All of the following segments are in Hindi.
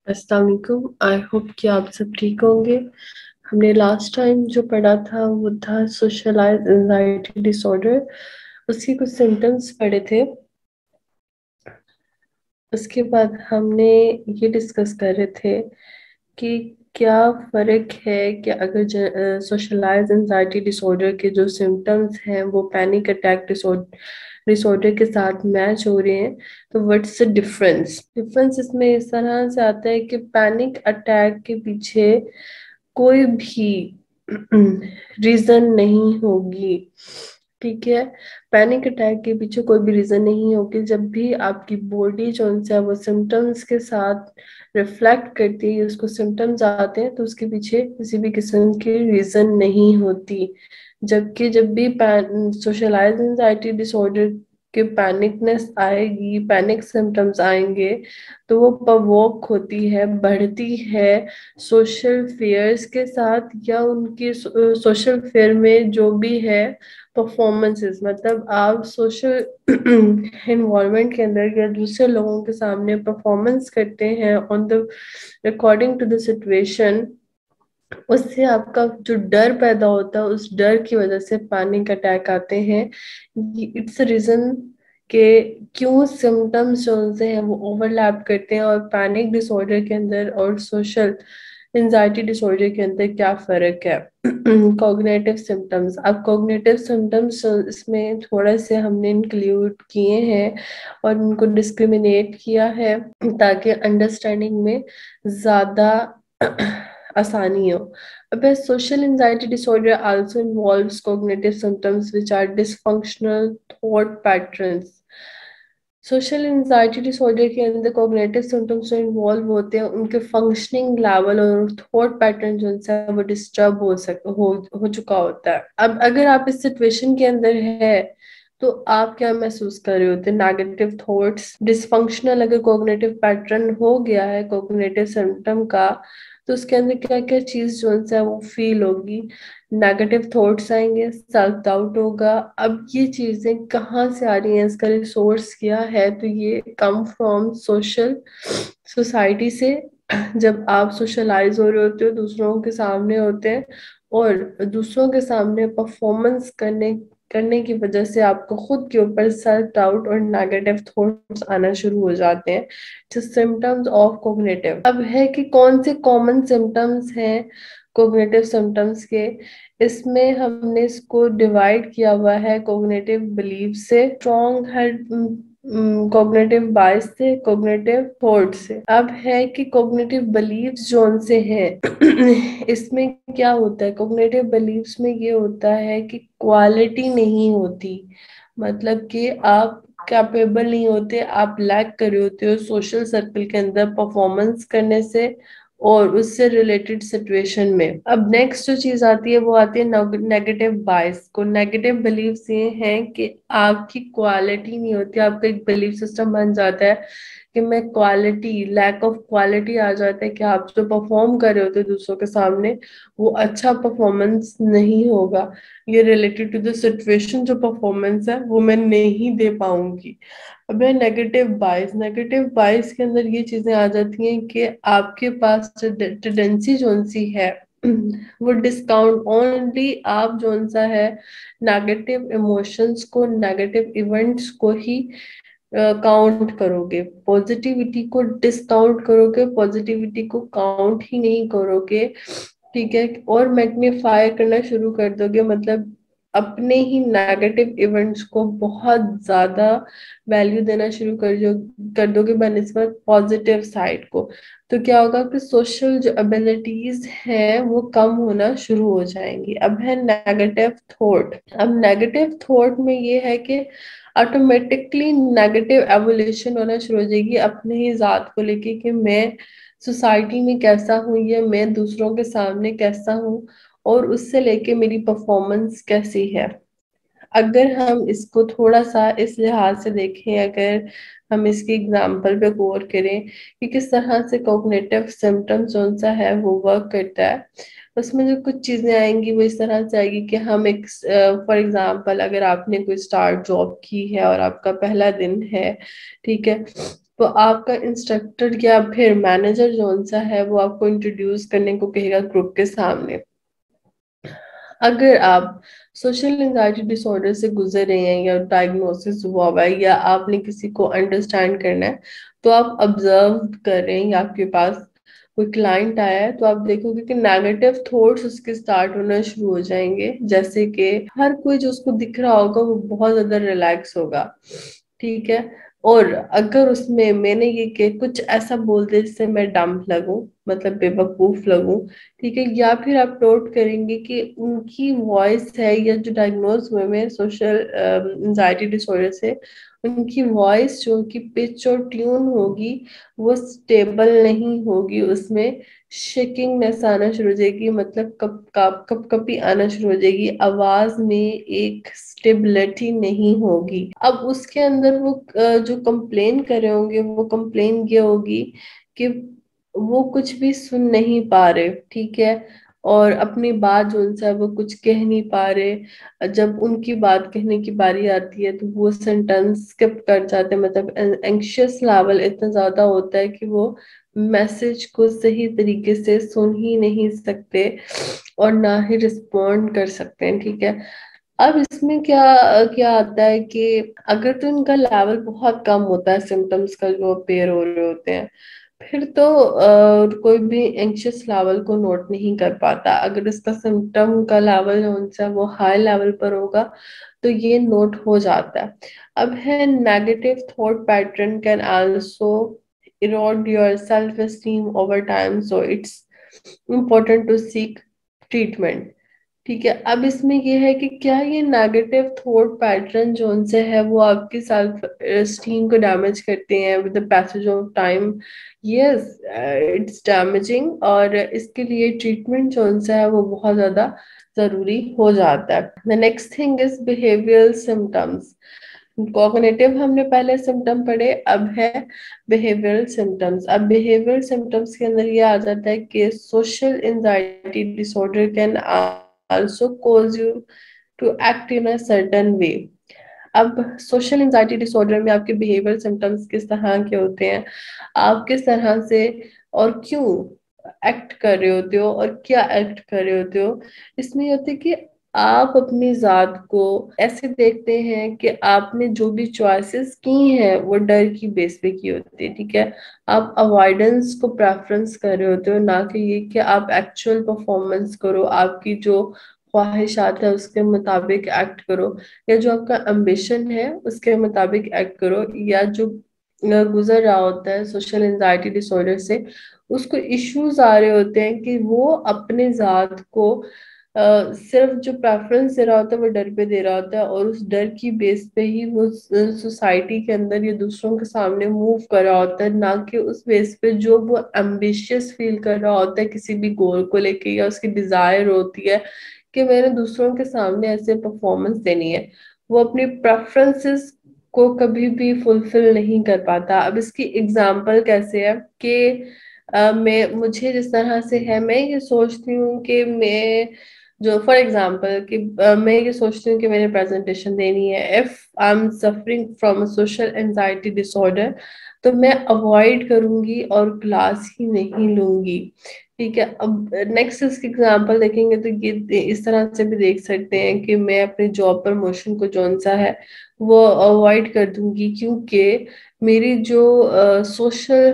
अस्सलाम वालेकुम। आई होप कि आप सब ठीक होंगे। हमने लास्ट टाइम जो पढ़ा था वो था सोशलाइज एंजाइटी डिसऑर्डर। उसके कुछ सिम्टम्स पढ़े थे। उसके बाद हमने ये डिस्कस कर रहे थे कि क्या फर्क है कि अगर सोशलाइज एंजाइटी डिसऑर्डर के जो सिम्टम्स हैं वो पैनिक अटैक डिसऑर्डर के साथ मैच हो रहे हैं। तो व्हाट्स द डिफरेंस डिफरेंस इसमें इस तरह से आता है कि पैनिक अटैक के पीछे कोई भी रीजन नहीं होगी। ठीक है। पैनिक अटैक के पीछे कोई भी रीजन नहीं होगी। जब भी आपकी बॉडी जो है वो सिम्टम्स के साथ रिफ्लेक्ट करती है, उसको सिम्टम्स आते हैं तो उसके पीछे किसी भी किस्म की रीजन नहीं होती। जबकि जब भी सोशलाइज एंजाइटी डिसऑर्डर के पैनिकनेस आएगी, पैनिक सिम्टम्स आएंगे, तो वो प्रवोक होती है, बढ़ती है सोशल फेयर्स के साथ या उनकी सोशल फेयर में जो भी है परफॉर्मेंसेस। मतलब आप सोशल इन्वायरमेंट के अंदर या दूसरे लोगों के सामने परफॉर्मेंस करते हैं on the according to the situation, उससे आपका जो डर पैदा होता है उस डर की वजह से पैनिक अटैक आते हैं। इट्स रीजन के क्यों सिम्टम्स जो उनसे हैं वो ओवरलैप करते हैं, और पैनिक डिसऑर्डर के अंदर और सोशल एंजाइटी डिसऑर्डर के अंदर क्या फर्क है। कॉग्निटिव सिम्टम्स, अब कॉग्निटिव सिम्टम्स इसमें थोड़ा से हमने इंक्लूड किए हैं और उनको डिस्क्रिमिनेट किया है ताकि अंडरस्टैंडिंग में ज्यादा आसानी हो। अब social anxiety disorder also involves cognitive symptoms which are dysfunctional thought patterns। Social anxiety disorder के अंदर कॉग्निटिव सिम्टम्स जो इन्वॉल्व होते हैं उनके फंक्शनिंग लेवल और थॉट पैटर्न जो है वो डिस्टर्ब हो चुका होता है। अब अगर आप इस सिचुएशन के अंदर है तो आप क्या महसूस कर रहे होते हैं? नेगेटिव थॉट्स, डिसफंक्शनल अगर कॉग्निटिव पैटर्न हो गया है कॉग्निटिव सिम्टम का, तो उसके अंदर क्या क्या चीज जो है वो फील होगी? नेगेटिव थॉट्स आएंगे, सेल्फ डाउट होगा। अब ये चीजें कहाँ से आ रही हैं, इसका रिसोर्स क्या है? तो ये कम फ्रॉम सोशल सोसाइटी से। जब आप सोशलाइज हो रहे होते हो, दूसरों के सामने होते हैं और दूसरों के सामने परफॉर्मेंस करने करने की वजह से आपको खुद के ऊपर सेल्फ डाउट और नेगेटिव थॉट्स आना शुरू हो जाते हैं। जो सिम्टम्स ऑफ कोग्निटिव, अब है कि कौन से कॉमन सिम्टम्स हैं कोग्निटिव सिम्टम्स के। इसमें हमने इसको डिवाइड किया हुआ है कोग्निटिव बिलीफ से, स्ट्रॉन्ग हेड कॉग्निटिव बायस से, कॉग्निटिव थॉट से। अब है कि कॉग्निटिव बिलीव्स जो उनसे हैं इसमें क्या होता है? कॉग्निटिव बिलीव्स में ये होता है कि क्वालिटी नहीं होती, मतलब कि आप कैपेबल नहीं होते, आप लैक कर रहे होते हो सोशल सर्कल के अंदर परफॉर्मेंस करने से और उससे रिलेटेड सिचुएशन में। अब नेक्स्ट जो चीज आती है वो आती है नेगेटिव बायस को। नेगेटिव बिलीव्स ये हैं कि आपकी क्वालिटी नहीं होती, आपका एक बिलीफ सिस्टम बन जाता है कि मैं क्वालिटी, लैक ऑफ क्वालिटी आ जाता है कि आप जो परफॉर्म कर रहे होते हो दूसरों के सामने वो अच्छा परफॉर्मेंस नहीं होगा, ये रिलेटेड टू द सिचुएशन जो परफॉर्मेंस है वो मैं नहीं दे पाऊंगी। अब है नेगेटिव बाइस के अंदर ये चीजें आ जाती हैं कि आपके पास टेंडेंसी जोन सी है वो डिस्काउंट ओनली, आप जोन सा है नेगेटिव इमोशंस को, नेगेटिव इवेंट्स को ही काउंट करोगे, पॉजिटिविटी को डिस्काउंट करोगे, पॉजिटिविटी को काउंट ही नहीं करोगे। ठीक है। और मैग्नीफाई करना शुरू कर दोगे, मतलब अपने ही नेगेटिव इवेंट्स को बहुत ज्यादा वैल्यू देना शुरू कर दोगे बनिस्बत पॉजिटिव साइड को। तो क्या होगा कि सोशल जो एबिलिटीज हैं वो कम होना शुरू हो जाएंगी। अब है नेगेटिव थॉट। अब नेगेटिव थॉट में ये है कि ऑटोमेटिकली नेगेटिव एवोल्यूशन होना शुरू हो जाएगी अपने ही जात को लेके कि मैं सोसाइटी में कैसा हूँ या मैं दूसरों के सामने कैसा हूँ और उससे लेके मेरी परफॉर्मेंस कैसी है। अगर हम इसको थोड़ा सा इस लिहाज से देखें, अगर हम इसकी एग्जाम्पल पे गौर करें कि किस तरह से कॉग्निटिव सिम्टम्स कौन सा है वो वर्क करता है, उसमें जो कुछ चीजें आएंगी वो इस तरह से आएगी कि हम एक, फॉर एग्जांपल, अगर आपने कोई स्टार्ट जॉब की है और आपका पहला दिन है, ठीक है, तो आपका इंस्ट्रक्टर या फिर मैनेजर जोन सा है वो आपको इंट्रोड्यूस करने को कहेगा ग्रुप के सामने। अगर आप सोशल एंजाइटी डिसऑर्डर से गुजर रहे हैं या डायग्नोसिस हुआ है या आपने किसी को अंडरस्टैंड करना है, तो आप ऑब्जर्व कर रहे हैं या आपके पास कोई क्लाइंट आया है, तो आप देखोगे कि नेगेटिव थॉट्स उसके स्टार्ट होना शुरू हो जाएंगे। जैसे कि हर कोई जो उसको दिख रहा होगा वो बहुत ज्यादा रिलैक्स होगा, ठीक है। और अगर उसमें मैंने ये कि कुछ ऐसा बोल दे जिससे मैं डम्प लगूं, मतलब बेवकूफ लगूं, ठीक है, या फिर आप नोट करेंगे कि उनकी वॉइस है या जो डायग्नोज हुए में सोशल एंजाइटी डिसऑर्डर से, उनकी वॉइस जो उनकी पिच और ट्यून होगी वो स्टेबल नहीं होगी, उसमें शेकिंगनेस आना शुरू हो जाएगी, मतलब कप कपी आना शुरू हो जाएगी, आवाज में एक स्टेबिलिटी नहीं होगी। अब उसके अंदर वो जो कंप्लेन कर रहे होंगे वो कंप्लेन ये होगी कि वो कुछ भी सुन नहीं पा रहे, ठीक है, और अपनी बात जो उनसे है वो कुछ कह नहीं पा रहे। जब उनकी बात कहने की बारी आती है तो वो सेंटेंस स्किप कर जाते हैं, मतलब एंग्शियस लेवल इतना ज्यादा होता है कि वो मैसेज को सही तरीके से सुन ही नहीं सकते और ना ही रिस्पॉन्ड कर सकते हैं, ठीक है। अब इसमें क्या क्या आता है कि अगर तो इनका लेवल बहुत कम होता है सिम्टम्स का जो अपेयर हो रहे होते हैं, फिर तो कोई भी एंग्शियस लेवल को नोट नहीं कर पाता। अगर इसका सिम्टम का लेवल जो उनसे वो हाई लेवल पर होगा तो ये नोट हो जाता है। अब है negative thought pattern can also erode your self esteem over time, so it's important to seek treatment, ठीक है। अब इसमें ये है कि क्या ये नेगेटिव थॉट पैटर्न जो उनसे है वो आपकी सेल्फ स्टीम को डैमेज करते हैं with the passage of time? Yes, it's damaging, और इसके लिए ट्रीटमेंट जो उनसे है वो बहुत ज्यादा जरूरी हो जाता है। The next thing is behavioural symptoms. Cognitive हमने पहले सिम्टम पढ़े, अब है बिहेवियरल सिम्टम्स। अब बिहेवियरल सिम्टम्स के अंदर ये आ जाता है कि social anxiety disorder can also cause you to act in a certain way। अब सोशल एंजाइटी डिसऑर्डर में आपके बिहेवियर सिम्टम्स किस तरह के होते हैं, आप किस तरह से और क्यों एक्ट कर रहे होते हो और क्या एक्ट कर रहे होते हो, इसमें ये होता है कि आप अपनी जात को ऐसे देखते हैं कि आपने जो भी चॉइसेस की हैं वो डर की बेस पे की होती है, ठीक है। आप अवॉइडेंस को प्रेफरेंस कर रहे होते हो, ना कि ये कि आप एक्चुअल परफॉर्मेंस करो, आपकी जो ख्वाहिशात है उसके मुताबिक एक्ट करो, या जो आपका एम्बिशन है उसके मुताबिक एक्ट करो, या जो गुजर रहा होता है सोशल एंजाइटी डिसऑर्डर से, उसको इश्यूज आ रहे होते हैं कि वो अपने जात को सिर्फ जो प्रेफरेंस दे रहा होता है वो डर पे दे रहा होता है, और उस डर की बेस पे ही वो सोसाइटी के अंदर या दूसरों के सामने मूव कर रहा होता है, ना कि उस बेस पे जो वो एम्बिशियस फील कर रहा होता है किसी भी गोल को लेके, या उसकी डिजायर होती है कि मैंने दूसरों के सामने ऐसे परफॉर्मेंस देनी है। वो अपनी प्रेफरेंसेस को कभी भी फुलफिल नहीं कर पाता। अब इसकी एग्जाम्पल कैसे है कि मैं मुझे जिस तरह से है, मैं ये सोचती हूँ कि मैं जो फॉर एग्जाम्पल कि मैं ये सोचती हूँ कि मैंने प्रेजेंटेशन देनी है, if I am suffering from social anxiety disorder, तो मैं अवॉइड करूंगी और क्लास ही नहीं लूंगी, ठीक है। अब नेक्स्ट इसकी एग्जांपल देखेंगे तो ये इस तरह से भी देख सकते हैं कि मैं अपने जॉब प्रमोशन को जौन सा है वो अवॉइड कर दूंगी, क्योंकि मेरी जो सोशल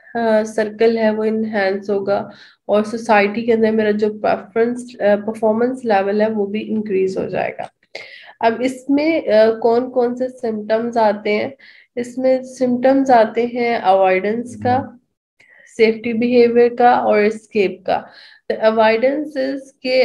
सर्कल है वो इनहेंस होगा, और सोसाइटी के अंदर मेरा जो प्रेफरेंस परफॉर्मेंस लेवल है वो भी इंक्रीज हो जाएगा। अब इसमें कौन कौन से सिम्टम्स आते हैं? इसमें सिम्टम्स आते हैं अवॉइडेंस का, सेफ्टी बिहेवियर का और एस्केप का। द अवॉइडेंस इज के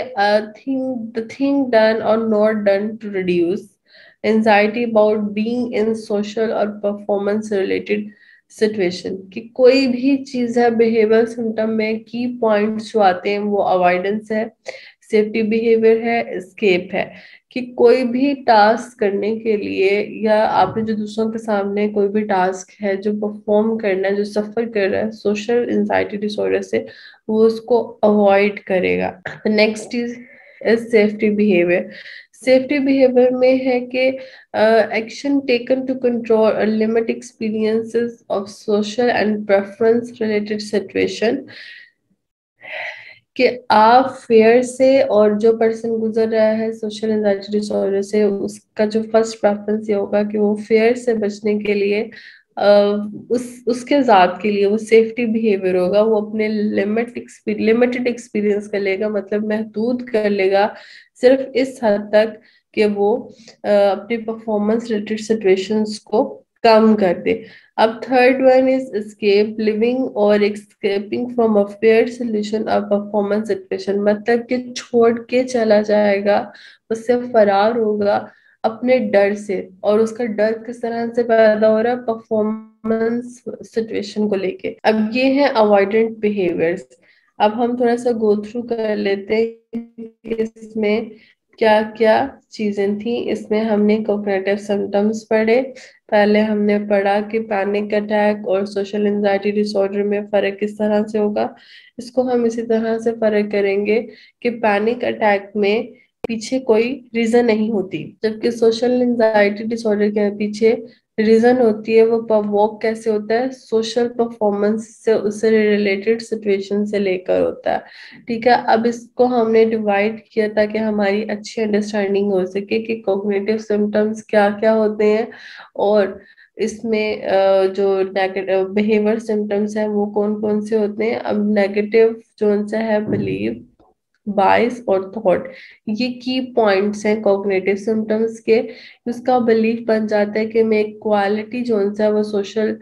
द थिंग डन और not done to reduce anxiety about being in social और परफॉर्मेंस रिलेटेड सिचुएशन, कि कोई भी चीज है बिहेवियर सिम्टम में की पॉइंट्स जो आते हैं वो अवॉइडेंस है, सेफ्टी बिहेवियर है, एस्केप है। कि कोई भी टास्क करने के लिए, या आपने जो दूसरों के सामने कोई भी टास्क है जो परफॉर्म करना है, जो सफर कर रहा है सोशल एंजाइटी डिसऑर्डर से, वो उसको अवॉइड करेगा। Next is safety behaviour. Safety behaviour में है कि एक्शन टेकन टू कंट्रोल और limit experiences of social and preference related situation, कि आप फेयर से, और जो पर्सन गुजर रहा है सोशल एंजाइटी डिसऑर्डर से, उसका जो फर्स्ट प्रेफरेंस ये होगा कि वो फेयर से बचने के लिए उसके जात के लिए वो सेफ्टी बिहेवियर होगा, वो अपने लिमिटेड एक्सपीरियंस कर लेगा, मतलब महदूद कर लेगा सिर्फ इस हद तक कि वो अपनी परफॉर्मेंस रिलेटेड सिचुएशंस को कम कर दे। अब third one is escape, leaving और escaping from a fear solution of performance situation, मतलब कि छोड़ के चला जाएगा, उससे फरार होगा अपने डर से। और उसका डर किस तरह से पैदा हो रहा है, परफॉर्मेंस सिचुएशन को लेके। अब ये है अवॉइडेंट बिहेवियर्स। अब हम थोड़ा सा गो थ्रू कर लेते हैं कि इसमें क्या क्या चीजें थी। इसमें हमने कोग्निटिव सिम्टम्स पढ़े। पहले हमने पढ़ा कि पैनिक अटैक और सोशल एंजाइटी डिसऑर्डर में फर्क किस तरह से होगा। इसको हम इसी तरह से फर्क करेंगे कि पैनिक अटैक में पीछे कोई रीजन नहीं होती, जबकि सोशल एंजाइटी डिसऑर्डर के पीछे रीजन होती है। वो प्रोवोक कैसे होता है, सोशल परफॉर्मेंस से, उससे रिलेटेड सिचुएशन से लेकर होता है। ठीक है, अब इसको हमने डिवाइड किया ताकि हमारी अच्छी अंडरस्टैंडिंग हो सके कि कॉग्निटिव सिम्टम्स क्या क्या होते हैं, और इसमें जो नेगेटिव बिहेवियर सिम्टम्स हैं वो कौन कौन से होते हैं। अब नेगेटिव जो सा है बिलीव, बाइस और थॉट, ये की पॉइंट्स हैं कॉग्निटिव सिम्टम्स के। उसका बिलीफ बन जाता है कि मैं एक क्वालिटी जो सा है वो सोशल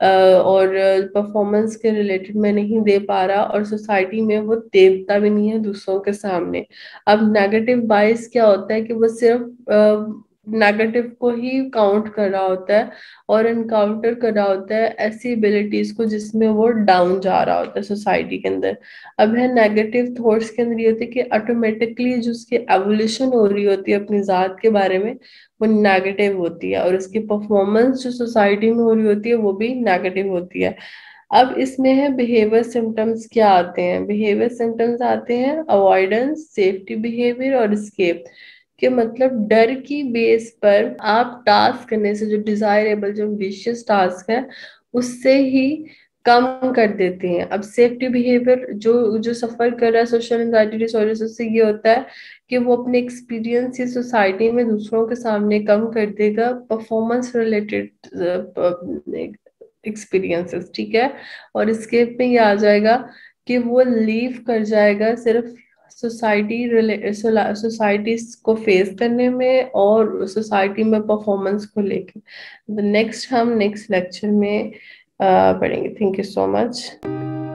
और परफॉर्मेंस के रिलेटेड मैं नहीं दे पा रहा, और सोसाइटी में वो देता भी नहीं है दूसरों के सामने। अब नेगेटिव बाइस क्या होता है कि वो सिर्फ नेगेटिव को ही काउंट कर रहा होता है और इनकाउंटर कर रहा होता है ऐसी एबिलिटीज को जिसमें वो डाउन जा रहा होता है सोसाइटी के अंदर। अब है नेगेटिव थॉट्स के अंदर ये होती है कि ऑटोमेटिकली जो उसकी एवोल्यूशन हो रही होती है अपनी जात के बारे में, वो नेगेटिव होती है, और उसकी परफॉर्मेंस जो सोसाइटी में हो रही होती है वो भी नेगेटिव होती है। अब इसमें है बिहेवियर सिम्टम्स क्या आते हैं। बिहेवियर सिम्टम्स आते हैं अवॉइडेंस, सेफ्टी बिहेवियर और स्केप, के मतलब डर की बेस पर आप टास्क करने से, जो डिजायरेबल जो विशियस टास्क है उससे ही कम कर देते हैं। अब सेफ्टी बिहेवियर, जो जो सफर कर रहा है सोशल एंजाइटी डिसऑर्डर, उससे ये होता है कि वो अपने एक्सपीरियंस या सोसाइटी में दूसरों के सामने कम कर देगा परफॉर्मेंस रिलेटेड एक्सपीरियंसेस। ठीक है, और escape में ये आ जाएगा कि वो लीव कर जाएगा सिर्फ सोसाइटी को फेस करने में और सोसाइटी में परफॉर्मेंस को लेकर। नेक्स्ट हम नेक्स्ट लेक्चर में पढ़ेंगे। Thank you so much.